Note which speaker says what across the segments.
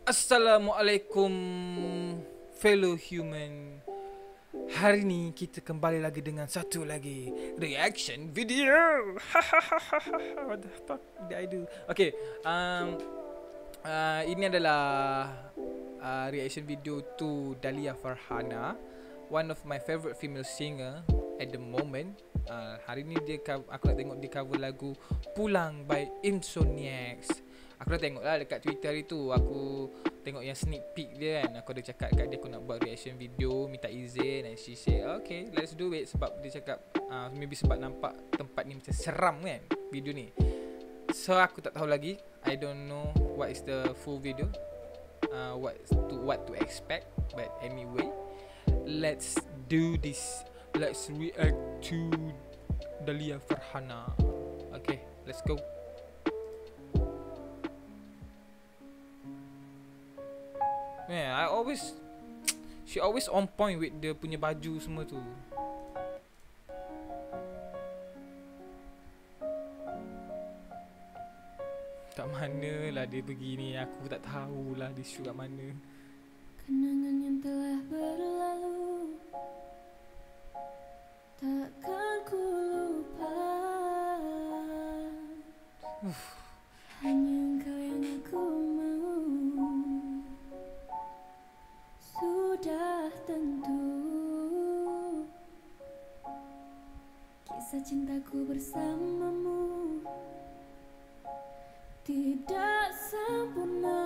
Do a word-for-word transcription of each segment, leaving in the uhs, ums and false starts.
Speaker 1: Assalamualaikum fellow human. Hari ni kita kembali lagi dengan satu lagi reaction video. What the fuck did I do? Okay, um, uh, ini adalah uh, reaction video to Dahlia Farhana, one of my favorite female singer at the moment. Uh, hari ni dia aku nak tengok dia cover lagu Pulang by Insomniacs. Aku dah tengok lah dekat Twitter hari tu. Aku tengok yang sneak peek dia kan. Aku ada cakap kat dia aku nak buat reaction video, minta izin. And she said okay, let's do it. Sebab dia cakap uh, maybe sebab nampak tempat ni macam seram kan video ni. So aku tak tahu lagi. I don't know what is the full video, uh, what to what to expect. But anyway, let's do this. Let's react to Dahlia Farhana. Okay, let's go. Yeah, I always she always on point with dia punya baju semua tu. Kat mana lah dia pergi ni, aku tak tahulah dia shoot kat mana.
Speaker 2: Kenangan yang telah berlalu takkan ku lupa.
Speaker 1: Uff.
Speaker 2: Hanya engkau yang aku mau. Sudah tentu kisah cintaku bersamamu tidak sempurna.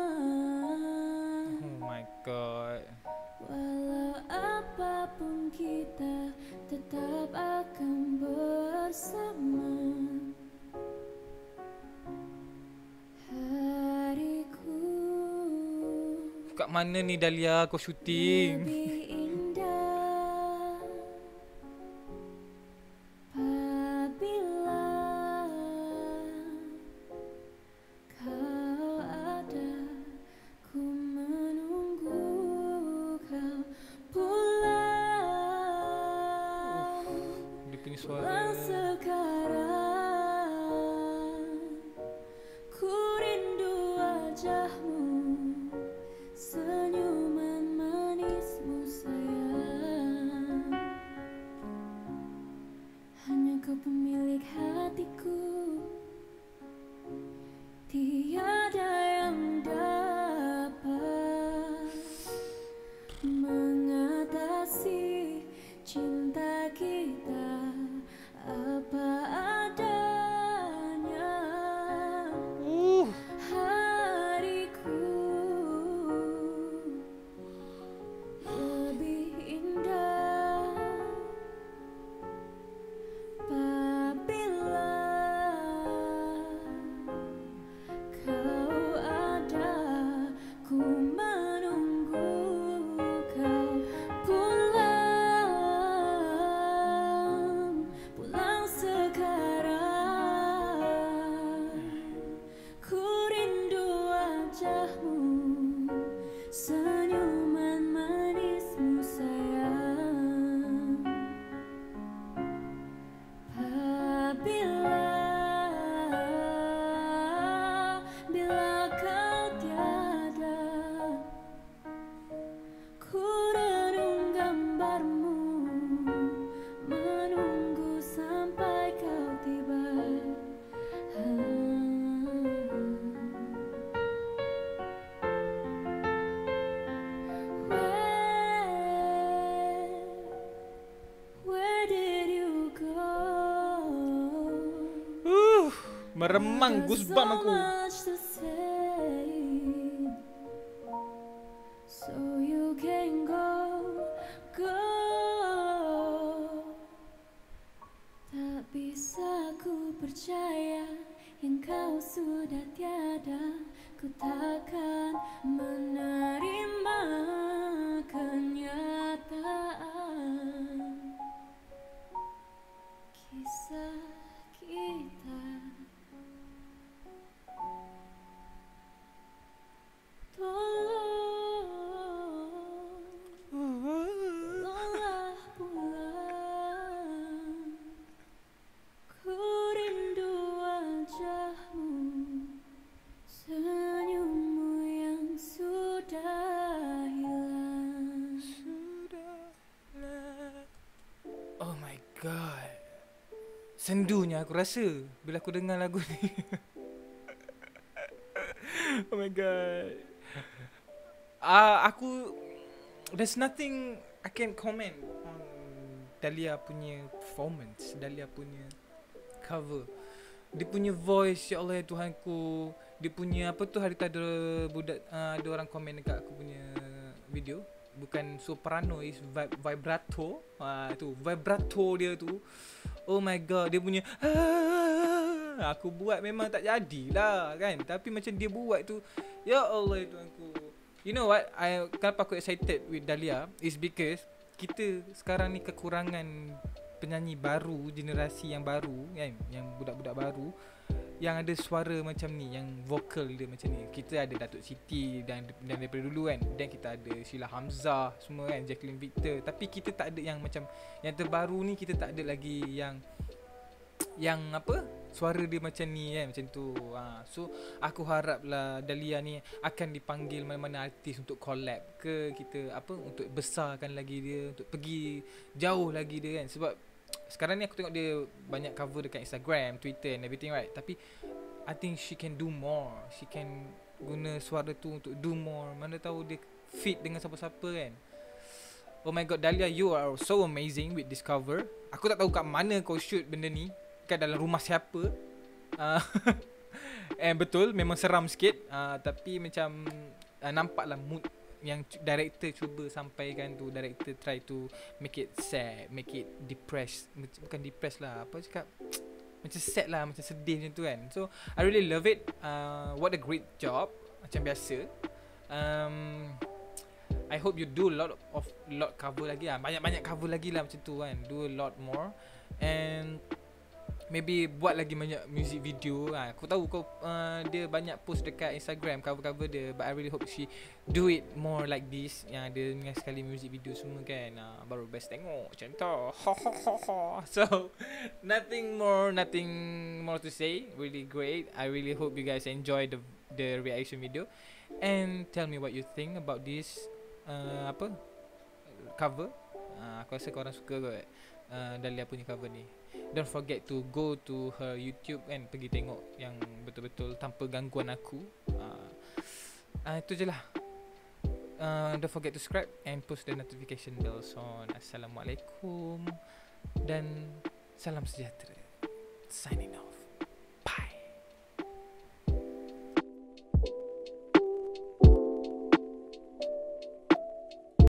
Speaker 1: Oh my god.
Speaker 2: Walau apapun kita tetap akan bersama. Hariku
Speaker 1: Kat mana ni Dahlia kau syuting?
Speaker 2: lebih indah apabila kau ada. Ku menunggu kau pulang.
Speaker 1: Dia punya
Speaker 2: Pulang
Speaker 1: suara.
Speaker 2: sekarang. Ku rindu wajahmu, senyuman manismu sayang. Hanya kau pemilik hatiku, tiada yang dapat mengatasi cinta kita apa adanya.
Speaker 1: Uh.
Speaker 2: Hariku lebih indah apabila kau ada. Ku menunggu kau pulang. Pulang sekarang. Ku rindu wajahmu, senyuman manismu sayang. Apabila bila kau tiada, ku renung gambarmu, menunggu sampai kau tiba. Where, where did you go?
Speaker 1: Uh. Meremang
Speaker 2: There's
Speaker 1: goosebump
Speaker 2: so
Speaker 1: aku.
Speaker 2: much to say, so you can go, go. Tak bisa ku percaya yang kau sudah tiada. Ku takkan menerima kenyataan kisah kita. Tolong, tolonglah pulang. Ku rindu wajahmu, senyummu yang sudah
Speaker 1: god. Sendunya aku rasa bila aku dengar lagu ni. Oh my god. Ah, uh, aku there's nothing I can comment on Dahlia punya performance, Dahlia punya cover. Dia punya voice, ya Allah ya Tuhanku. Dia punya apa tu, hari tu ada budak uh, ada orang komen dekat aku punya video, bukan soprano, is vib- vibrato. Ah uh, tu vibrato dia tu. Oh my god, dia punya ah, aku buat memang tak jadilah kan, tapi macam dia buat tu, ya Allah ya Tuhanku. You know what, I kenapa aku excited with Dahlia is because kita sekarang ni kekurangan penyanyi baru, generasi yang baru kan, yang budak-budak baru yang ada suara macam ni, yang vokal dia macam ni. Kita ada Datuk Siti dan, dan daripada dulu kan, dan kita ada Sheila Hamzah semua kan, Jacqueline Victor, tapi kita tak ada yang macam yang terbaru ni, kita tak ada lagi yang yang apa, suara dia macam ni kan, macam tu. ha. So aku haraplah Dahlia ni akan dipanggil mana-mana artis untuk collab ke, kita apa, untuk besarkan lagi dia, untuk pergi jauh lagi dia kan. Sebab sekarang ni aku tengok dia banyak cover dekat Instagram, Twitter and everything right, tapi I think she can do more. She can guna suara tu untuk do more. Mana tahu dia fit dengan siapa-siapa kan. Oh my god, Dahlia, you are so amazing with this cover. Aku tak tahu kat mana kau shoot benda ni, kat dalam rumah siapa. uh, And betul, memang seram sikit, uh, tapi macam uh, nampaklah mood yang director cuba sampaikan tu. Director try to make it sad, make it depressed. Bukan depressed lah, apa cakap, macam sad lah, macam sedih macam tu kan. So I really love it. uh, What a great job. Macam biasa, um, I hope you do a lot of lot cover lagi lah, banyak-banyak cover lagi lah macam tu kan. Do a lot more. And maybe buat lagi banyak music video. ha, Aku tahu kau uh, dia banyak post dekat Instagram cover-cover dia, but I really hope she do it more like this, yang ada dengan sekali music video semua kan. uh, Baru best tengok macam tu. So nothing more, nothing more to say. Really great. I really hope you guys enjoy the the reaction video, and tell me what you think about this uh, apa cover. uh, Aku rasa korang suka kot uh, Dahlia punya cover ni. Don't forget to go to her YouTube kan, pergi tengok yang betul-betul tanpa gangguan aku. uh, uh, Itu je lah. uh, Don't forget to subscribe and post the notification bells on. Assalamualaikum dan salam sejahtera. Signing.